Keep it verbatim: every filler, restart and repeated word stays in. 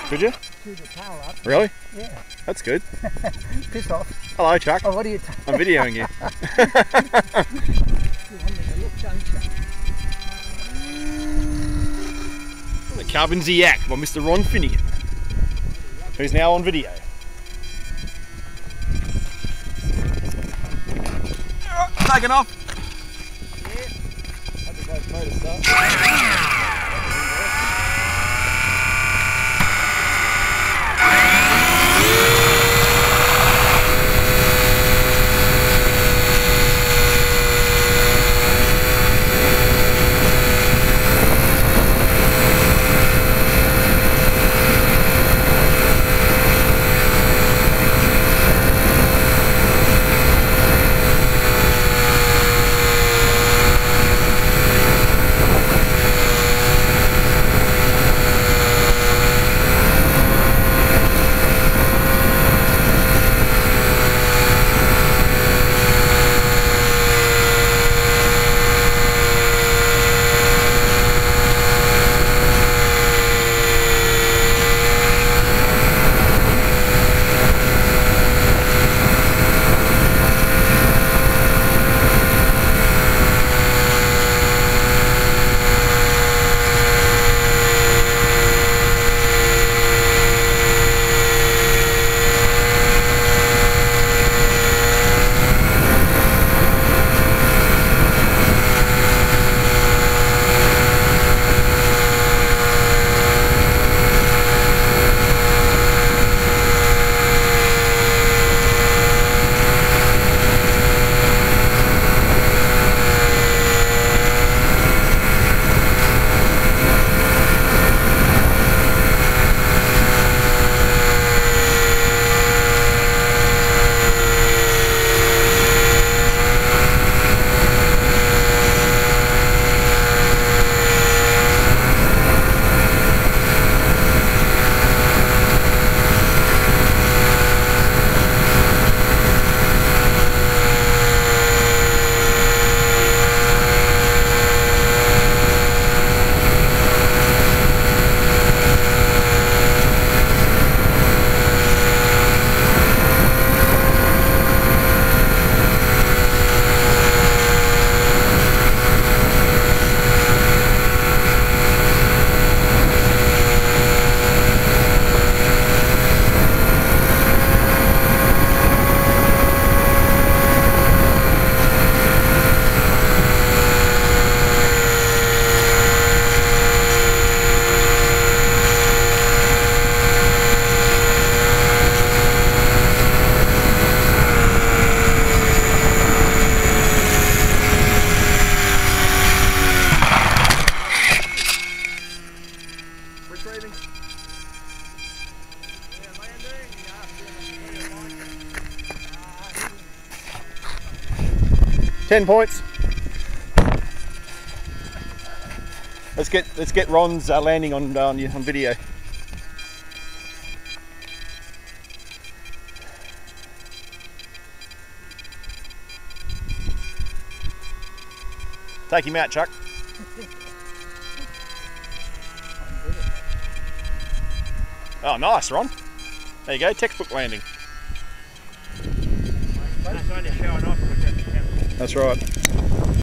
Could you? Threw the towel up. Really? Yeah. That's good. Piss off. Hello, Chuck. Oh, what are you I'm videoing you. You want me to look, don't you? The Carbon Yak by Mister Ron Finnegan, who's now on video. Oh, taken off. Yeah. That's a nice motor start. Ten points. Let's get let's get Ron's uh, landing on uh, on on video. Take him out, Chuck. Oh, nice, Ron. There you go, textbook landing. That's right.